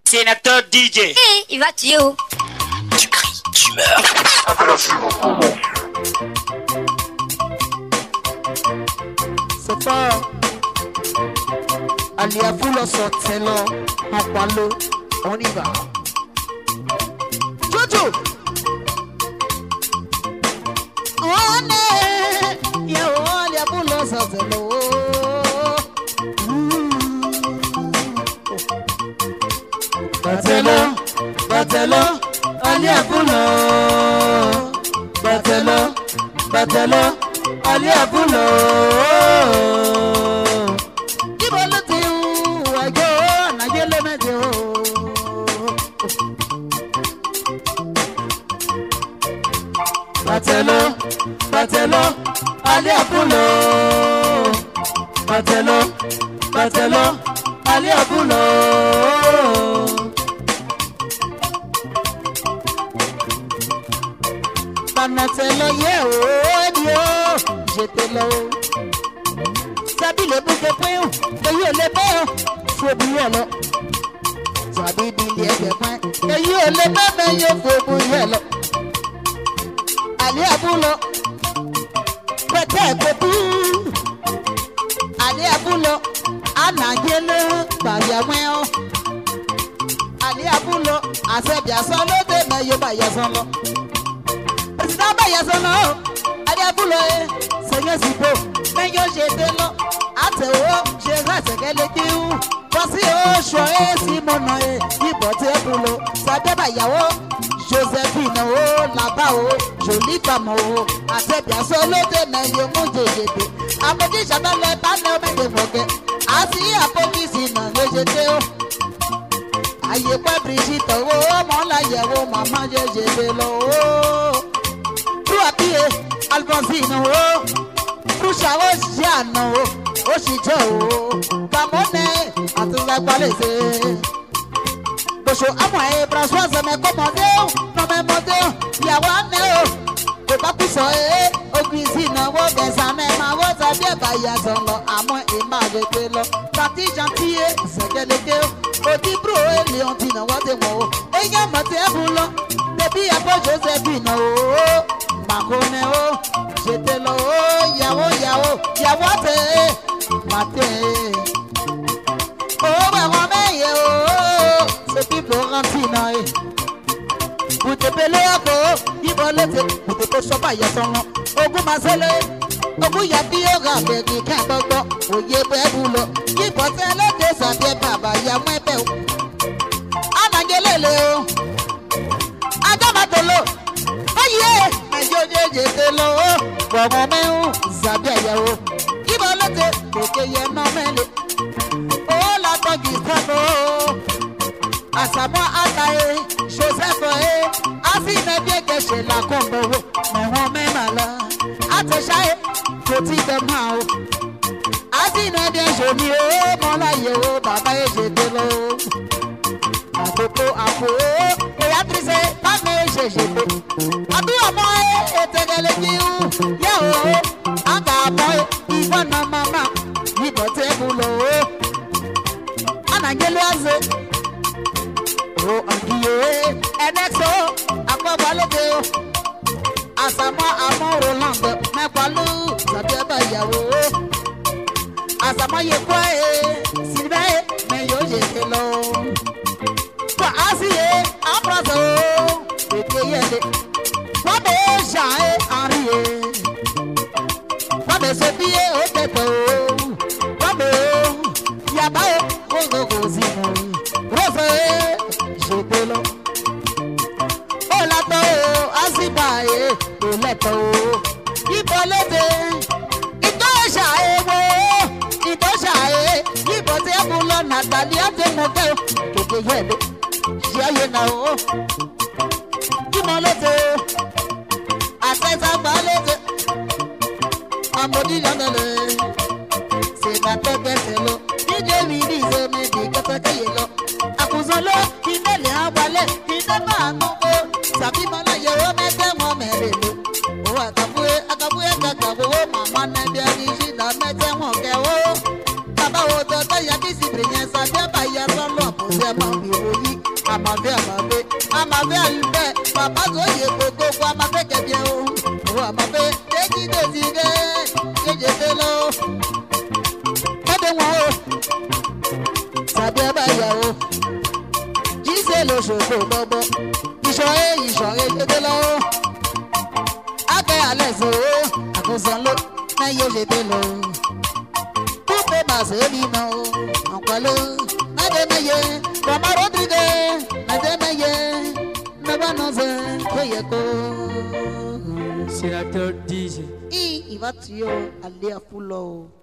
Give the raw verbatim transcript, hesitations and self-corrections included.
Sénateur D J. Hé, hey, il va tuer où? Tu cries, tu meurs. C'est pas Alia Fulo Sotelo en Palo, on y va. Jojo! On est, ya Alia Fulo Sotelo. Batelo, Batelo, Alia Fulo. Batelo, Batelo, Alia Fulo. Batelo, Batelo, Ali Apulo. Batelo, Batelo, Ali Apulo. Banatelo ye o dio, j'étais là. Sabi le bouquet point, que yo le béo, faut bouiller là. Sabi bindi e point, que yo le bébé yo faut bouiller là. Ali Abulo, peut-être tout. Ali Abulo, Anagele, Bayameo. Ali Abulo, Asebia Solo, de Mayo Bayasolo. Président Bayasolo, Ali Abulo, Seigneur Sipo, Mayo Jetelo, Ateo, je reste qu'elle est où. Voici au choix, Simono, Ibote Abulo, Sade Bayao. Josephine, oh, là-bas, oh, jolie femme, oh, à cette personne, de meilleur monde, j'étais. À me dire, j'avais les panneaux, mais de moquer. Assis à Pokési, non, j'étais, oh. Aïe, pas Brigitte, oh, mon la, oh, maman, j'étais là, oh. Tout à pied, Alphonsine, oh. Tout charo, Jeanne, oh, oh, Chicho, oh. Camone, à tout la qualité. Bocho amoye François me commandé non me mondé ya wane o ko ba ku so e o cuisine wo besame ma wo sa bien ba ya solo amo e ma je te lo parti gentil c'est qu'elle était o di bro e Leontine wo te mo e ya ma te bulo baby a po Josephine o ma kone o je te lo ya wo ya wo ya wo te ma te o ba wa me ye o c'est people Florentine. Vous te pelez à quoi? Il va l'été. Vous te pelez pas y a son nom. Ogu masele. Ogu ya biora begi kembogo. Oye bebulo. Qui porte l'été sa bien baba ya mwebe. Anangelele o. Adamatolo. Oye. Mejo je je telo. Bomo meu. Zabia ya o. Qui va l'été. Keke ye no mele. Oh la togi sabo. Asamo Akaye, Joseph E, Asine Bieke chez la Combo, Mon Memala, Ateshae, Petit de Mao, Asine Bien Joli, Mon Laye, Baba et Jetelo, Apoko, Apo, Béatrice, Pame, Gégé, Adou Amoe, Etegele Kiu, Yao, Anga Boy, Ivana Mama, Nibote Bulo, Anangeloise. Oh, Anguille, Enexo, Aquabalete, Asama, Amon, Roland, Napalou, Sabia Bayao, Asama Yekwae, Sylvain, Mayo Yekelo, Kwa Asie, Abrazo, Ekeyele, Kwabe, Jae, Henri, Kwabe, Sepie, Otepo, Kwabe, Yabao, Kogo, Zimo, Rose. Jetelo, oh la to, asibaye, oh la to, ibolete, itosha ewo, itosha e, ibote abulo Natalia te moke, keke yele, jaye na o, imolete, atesa balete, amodi yandele, se na teke selo, ije vidi se me di kata yelo. Akuzolo, inele awale, inema anuko, sabi mala yewo mete mo merelo. O akabue, akabue kakabo, mama nebe adiji na mete mo kewo. Baba o toto ya kisi brinye sabia ba ya solo pose amambi oyi, amabe amabe, amabe albe, papa zoye koko kwa amabe kebie o, o amabe deji dezige, jeje telo, kade wa o, sabi abaya o, jise lo shoko bobo, isore isore jeje lo, ake aleso o, akosan lo, na yo jeje lo. Maselino, Anqualo, Nademaye, Rama Rodriguez, Nademaye, Nabanoze, Koyeko. Sénateur D J. I, Ivatio, Alia Fulo.